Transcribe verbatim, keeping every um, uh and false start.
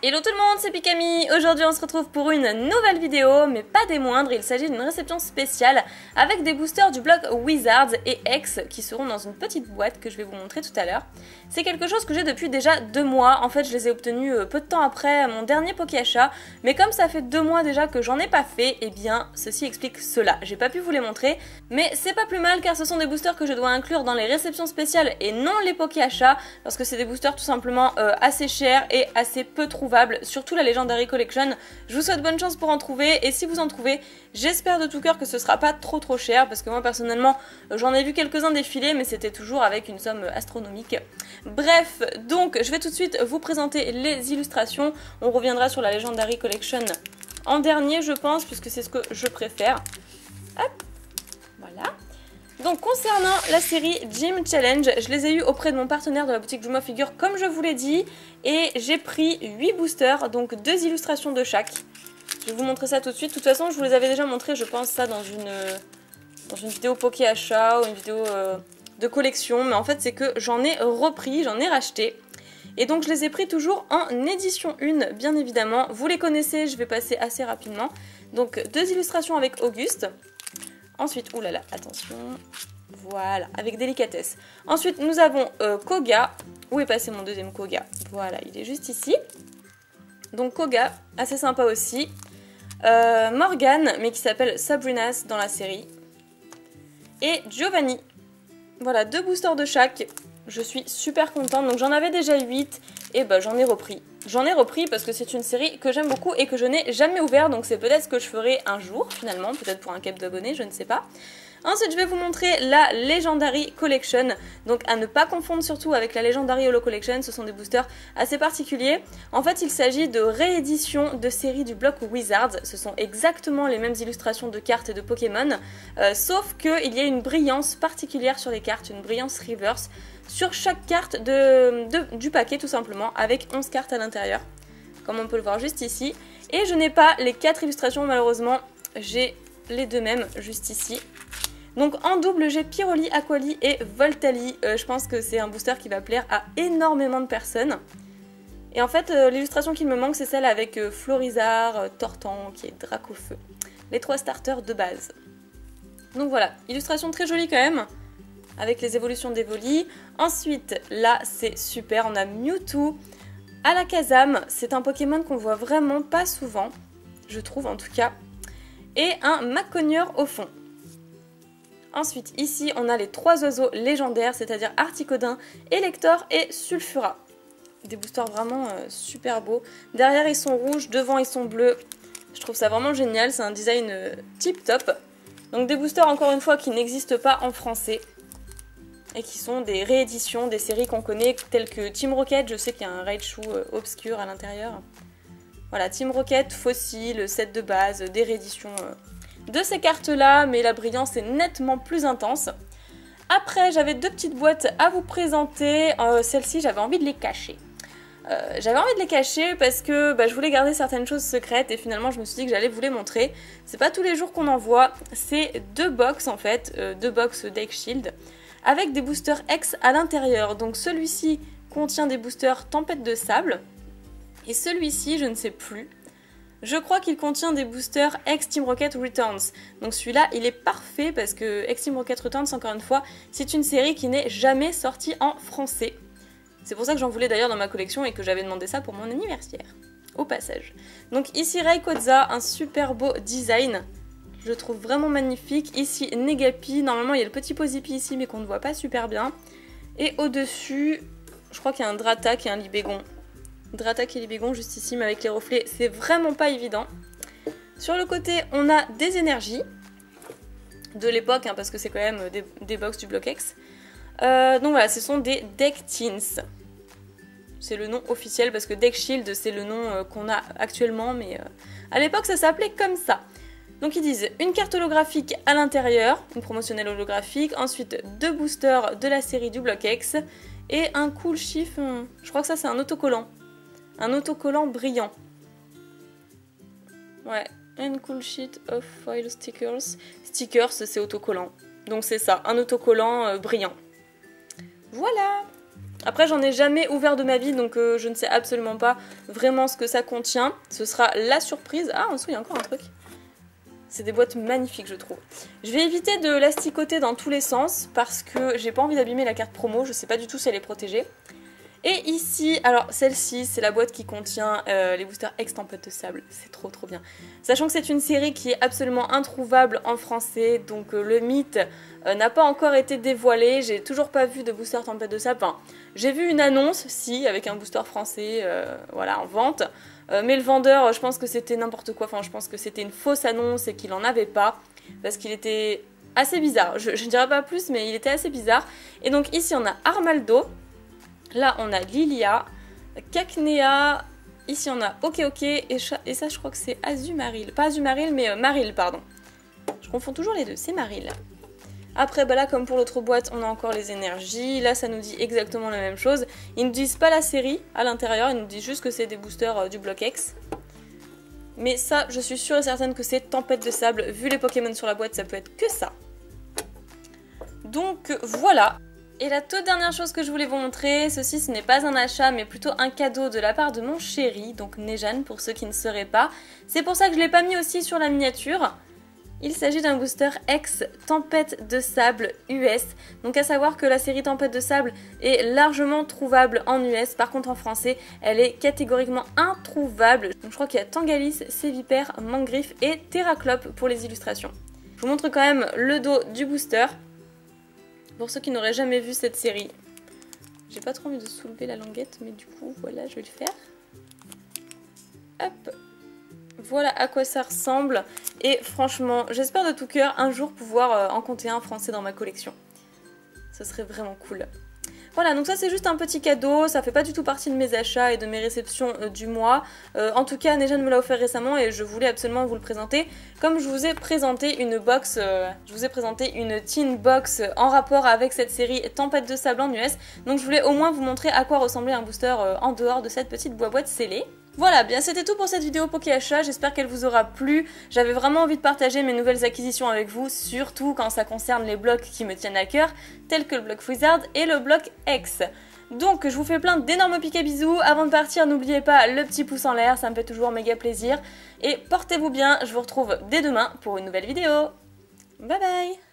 Hello tout le monde, c'est Pikami. Aujourd'hui on se retrouve pour une nouvelle vidéo, mais pas des moindres, il s'agit d'une réception spéciale avec des boosters du blog Wizards et X qui seront dans une petite boîte que je vais vous montrer tout à l'heure. C'est quelque chose que j'ai depuis déjà deux mois, en fait je les ai obtenus peu de temps après mon dernier Pokéachat, mais comme ça fait deux mois déjà que j'en ai pas fait, eh bien ceci explique cela. J'ai pas pu vous les montrer, mais c'est pas plus mal car ce sont des boosters que je dois inclure dans les réceptions spéciales et non les Pokéachats, parce que c'est des boosters tout simplement euh, assez chers et assez peu trouvables. Surtout la Legendary Collection. Je vous souhaite bonne chance pour en trouver, et si vous en trouvez, j'espère de tout cœur que ce sera pas trop trop cher, parce que moi personnellement j'en ai vu quelques-uns défiler, mais c'était toujours avec une somme astronomique. Bref, donc je vais tout de suite vous présenter les illustrations. On reviendra sur la Legendary Collection en dernier je pense, puisque c'est ce que je préfère. Hop, voilà. Donc concernant la série Gym Challenge, je les ai eu auprès de mon partenaire de la boutique Juma Figure comme je vous l'ai dit, et j'ai pris huit boosters, donc deux illustrations de chaque. Je vais vous montrer ça tout de suite. De toute façon je vous les avais déjà montré, je pense, ça dans une, dans une vidéo Pokéachat ou une vidéo euh, de collection, mais en fait c'est que j'en ai repris, j'en ai racheté. Et donc je les ai pris toujours en édition un, bien évidemment. Vous les connaissez, je vais passer assez rapidement. Donc deux illustrations avec Auguste. Ensuite, oulala, attention, voilà, avec délicatesse. Ensuite, nous avons euh, Koga. Où est passé mon deuxième Koga? Voilà, il est juste ici. Donc Koga, assez sympa aussi. Euh, Morgane, mais qui s'appelle Sabrinas dans la série. Et Giovanni. Voilà, deux boosters de chaque. Je suis super contente. Donc j'en avais déjà huit et bah j'en ai repris. J'en ai repris parce que c'est une série que j'aime beaucoup et que je n'ai jamais ouvert, donc c'est peut-être ce que je ferai un jour finalement, peut-être pour un cap d'abonnés, je ne sais pas. Ensuite je vais vous montrer la Legendary Collection, donc à ne pas confondre surtout avec la Legendary Holo Collection, ce sont des boosters assez particuliers. En fait il s'agit de rééditions de séries du bloc Wizards, ce sont exactement les mêmes illustrations de cartes et de Pokémon, euh, sauf qu'il y a une brillance particulière sur les cartes, une brillance reverse, sur chaque carte de, de, du paquet tout simplement, avec onze cartes à l'intérieur, comme on peut le voir juste ici. Et je n'ai pas les quatre illustrations malheureusement, j'ai les deux mêmes juste ici. Donc en double j'ai Pyroli, Aquali et Voltali. Euh, je pense que c'est un booster qui va plaire à énormément de personnes. Et en fait euh, l'illustration qui me manque c'est celle avec euh, Florizard, euh, Tortank qui est Dracofeu. Les trois starters de base. Donc voilà, illustration très jolie quand même, avec les évolutions d'Evoli. Ensuite, là, c'est super, on a Mewtwo. Alakazam, c'est un Pokémon qu'on voit vraiment pas souvent, je trouve en tout cas. Et un Maconieur au fond. Ensuite, ici, on a les trois oiseaux légendaires, c'est-à-dire Articodin, Elector et Sulfura. Des boosters vraiment euh, super beaux. Derrière, ils sont rouges, devant, ils sont bleus. Je trouve ça vraiment génial, c'est un design euh, tip top. Donc des boosters, encore une fois, qui n'existent pas en français. Et qui sont des rééditions des séries qu'on connaît, telles que Team Rocket. Je sais qu'il y a un Raichu euh, obscur à l'intérieur. Voilà, Team Rocket, Fossil, set de base, des rééditions euh, de ces cartes-là, mais la brillance est nettement plus intense. Après, j'avais deux petites boîtes à vous présenter. Euh, Celles-ci, j'avais envie de les cacher. Euh, j'avais envie de les cacher parce que bah, je voulais garder certaines choses secrètes et finalement je me suis dit que j'allais vous les montrer. C'est pas tous les jours qu'on en voit. C'est deux box en fait, euh, deux box Deck Shield, avec des boosters X à l'intérieur. Donc celui-ci contient des boosters Tempête de Sable. Et celui-ci, je ne sais plus. Je crois qu'il contient des boosters X Team Rocket Returns. Donc celui-là, il est parfait parce que X Team Rocket Returns, encore une fois, c'est une série qui n'est jamais sortie en français. C'est pour ça que j'en voulais d'ailleurs dans ma collection et que j'avais demandé ça pour mon anniversaire. Au passage. Donc ici Rayquaza, un super beau design. Je le trouve vraiment magnifique. Ici, Negapi. Normalement, il y a le petit Posipi ici, mais qu'on ne voit pas super bien. Et au-dessus, je crois qu'il y a un Dratak et un Libégon. Dratak et Libégon juste ici, mais avec les reflets, c'est vraiment pas évident. Sur le côté, on a des énergies. De l'époque, hein, parce que c'est quand même des, des box du bloc X. Euh, donc voilà, ce sont des Deck Teens. C'est le nom officiel, parce que Deck Shield, c'est le nom euh, qu'on a actuellement, mais euh, à l'époque, ça s'appelait comme ça. Donc ils disent une carte holographique à l'intérieur, une promotionnelle holographique, ensuite deux boosters de la série du bloc X, et un cool chiffre, je crois que ça c'est un autocollant, un autocollant brillant. Ouais, and cool sheet of foil stickers. Stickers c'est autocollant, donc c'est ça, un autocollant euh, brillant. Voilà. Après j'en ai jamais ouvert de ma vie donc euh, je ne sais absolument pas vraiment ce que ça contient. Ce sera la surprise. Ah en dessous il y a encore un truc. C'est des boîtes magnifiques je trouve. Je vais éviter de l'asticoter dans tous les sens parce que j'ai pas envie d'abîmer la carte promo. Je sais pas du tout si elle est protégée. Et ici, alors celle-ci, c'est la boîte qui contient euh, les boosters X Tempête de Sable. C'est trop trop bien. Sachant que c'est une série qui est absolument introuvable en français, donc euh, le mythe euh, n'a pas encore été dévoilé. J'ai toujours pas vu de booster Tempête de Sable. Enfin, j'ai vu une annonce, si, avec un booster français, euh, voilà, en vente. Euh, mais le vendeur, je pense que c'était n'importe quoi. Enfin, je pense que c'était une fausse annonce et qu'il en avait pas. Parce qu'il était assez bizarre. Je ne dirais pas plus, mais il était assez bizarre. Et donc ici, on a Armaldo. Là, on a Lilia, Cacnea, ici on a Ok Ok, et, et ça je crois que c'est Azumarill. Pas Azumarill, mais euh, Marill, pardon. Je confonds toujours les deux, c'est Marill. Après, bah là, comme pour l'autre boîte, on a encore les énergies. Là, ça nous dit exactement la même chose. Ils ne disent pas la série à l'intérieur, ils nous disent juste que c'est des boosters euh, du bloc X. Mais ça, je suis sûre et certaine que c'est Tempête de Sable. Vu les Pokémon sur la boîte, ça peut être que ça. Donc, voilà. Et la toute dernière chose que je voulais vous montrer, ceci ce n'est pas un achat mais plutôt un cadeau de la part de mon chéri, donc Nejan pour ceux qui ne sauraient pas. C'est pour ça que je ne l'ai pas mis aussi sur la miniature. Il s'agit d'un booster X Tempête de Sable U S. Donc à savoir que la série Tempête de Sable est largement trouvable en U S. Par contre en français, elle est catégoriquement introuvable. Donc je crois qu'il y a Tangalis, Sévipère, Mangriffe et Terraclope pour les illustrations. Je vous montre quand même le dos du booster. Pour ceux qui n'auraient jamais vu cette série, j'ai pas trop envie de soulever la languette, mais du coup, voilà, je vais le faire. Hop. Voilà à quoi ça ressemble. Et franchement, j'espère de tout cœur un jour pouvoir en compter un français dans ma collection. Ce serait vraiment cool. Voilà, donc ça c'est juste un petit cadeau, ça fait pas du tout partie de mes achats et de mes réceptions euh, du mois. Euh, en tout cas, Nejan me l'a offert récemment et je voulais absolument vous le présenter. Comme je vous ai présenté une box, euh, je vous ai présenté une teen box en rapport avec cette série Tempête de Sable en U S. Donc je voulais au moins vous montrer à quoi ressemblait un booster euh, en dehors de cette petite boîte scellée. Voilà, bien c'était tout pour cette vidéo Poké Achat, j'espère qu'elle vous aura plu. J'avais vraiment envie de partager mes nouvelles acquisitions avec vous, surtout quand ça concerne les blocs qui me tiennent à cœur, tels que le bloc Wizard et le bloc X. Donc je vous fais plein d'énormes piques à bisous, avant de partir n'oubliez pas le petit pouce en l'air, ça me fait toujours méga plaisir. Et portez-vous bien, je vous retrouve dès demain pour une nouvelle vidéo. Bye bye.